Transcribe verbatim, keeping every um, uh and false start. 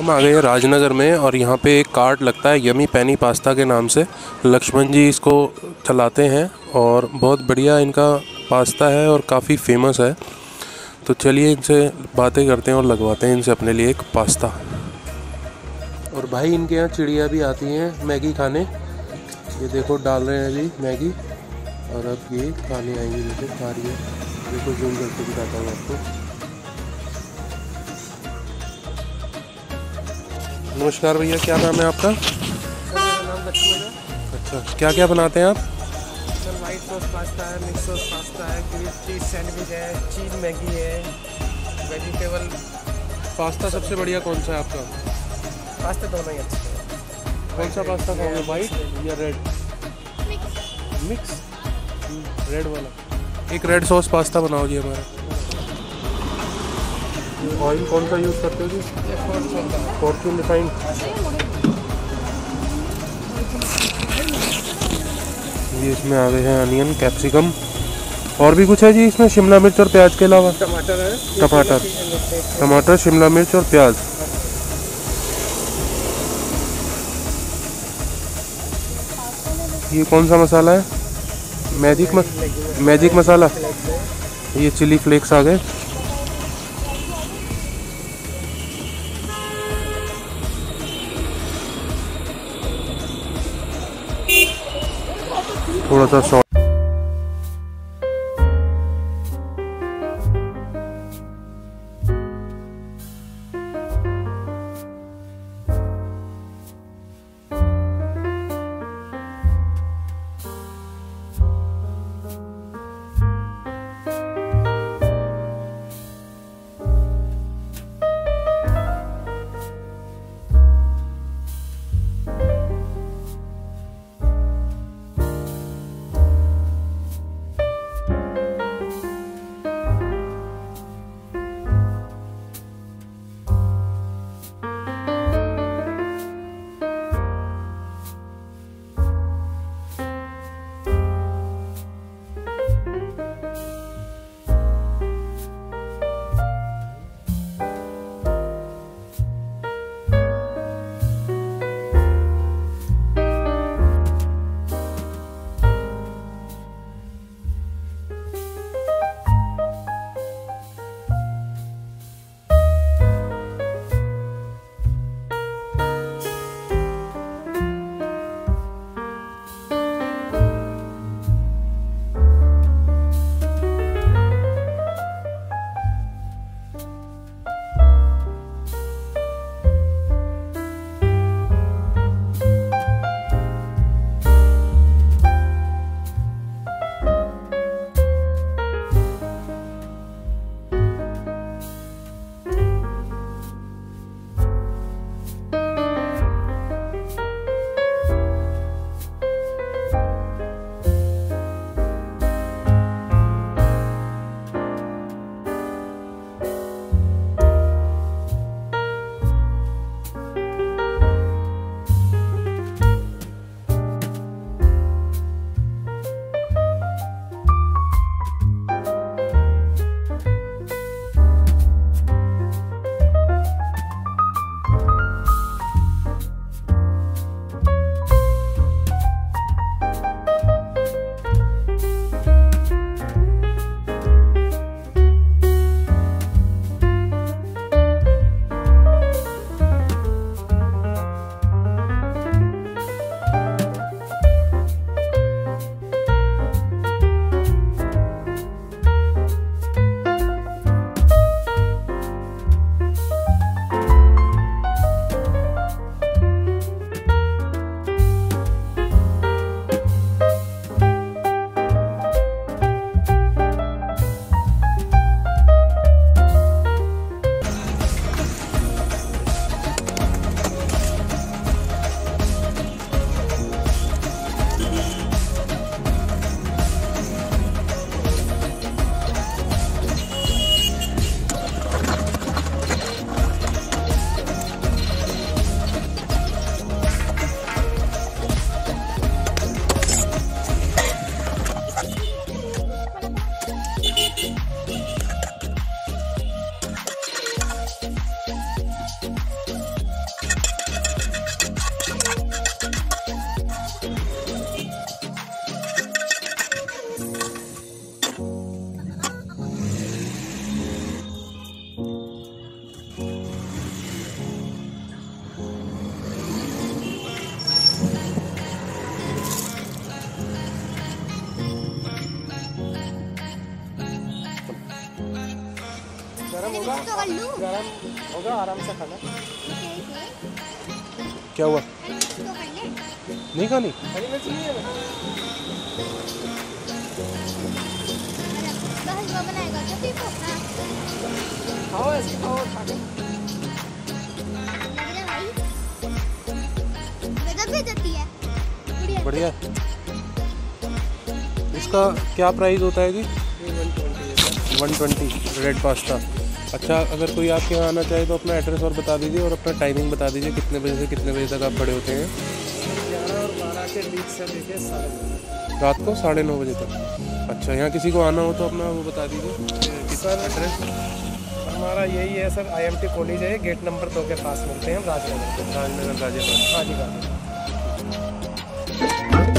हम आ गए हैं राजनगर में और यहाँ पे एक कार्ट लगता है यमी पेनी पास्ता के नाम से। लक्ष्मण जी इसको चलाते हैं और बहुत बढ़िया इनका पास्ता है और काफ़ी फेमस है। तो चलिए इनसे बातें करते हैं और लगवाते हैं इनसे अपने लिए एक पास्ता। और भाई इनके यहाँ चिड़िया भी आती हैं मैगी खाने। ये देखो डाल रहे हैं अभी मैगी और अब ये खाने आएंगे। देखो खा रही है, देखो जूम करके दिखाता हूँ आपको। नमस्कार भैया, क्या नाम है आपका? मेरा नाम लक्ष्मण है। अच्छा, क्या क्या बनाते हैं आप? सर वाइट सॉस पास्ता है, मिक्स सॉस पास्ता है, ग्रीन चीज़ सैंडविच है, चीज़ मैगी है, वेजिटेबल पास्ता सबसे बढ़िया कौन सा है आपका? पास्ता दोनों ही अच्छे हैं। कौन सा पास्ता खाओगे, वाइट या रेड? मिक्स रेड वाला। एक रेड सॉस पास्ता बनाओ जी हमारा। ऑयल कौन सा यूज़ करते हो जी? Fortune refined. ये इसमें आ गए हैं अनियन, कैप्सिकम और भी कुछ है जी इसमें? शिमला मिर्च और प्याज के अलावा टमाटर है, टमाटर टमाटर शिमला मिर्च और प्याज। ये कौन सा मसाला है? मैजिक मस, मैजिक मसाला। ये चिली फ्लेक्स आ गए। थोड़ा सा सॉल्ट। तो कर लूं। गरम होगा, आराम से खाना। क्या हुआ? हरी मिर्च तो कर ले। नहीं खानी? हरी मिर्च नहीं है तो हलवा बनाएगा क्या पीपो? हाँ। खाओ, ऐसे खाओ, खा के। लग रहा है भाई गजब बेइज्जती है। बढ़िया। बढ़िया। इसका क्या प्राइस होता है जी? ये वन ट्वेंटी है। One twenty red pasta. अच्छा, अगर कोई आपके यहाँ आना चाहे तो अपना एड्रेस और बता दीजिए और अपना टाइमिंग बता दीजिए, कितने बजे से कितने बजे तक आप खड़े होते हैं? ग्यारह और बारह के बीच से लेके साढ़े नौ रात को साढ़े नौ बजे तक। अच्छा, यहाँ किसी को आना हो तो अपना वो बता दीजिए सर। एड्रेस। हमारा यही है sir, I M T college है, गेट नंबर दो के पास मिलते हैं हम, राजनगर। राजनगर गाजियाबाद। हाँ जी, गाजियाबाद।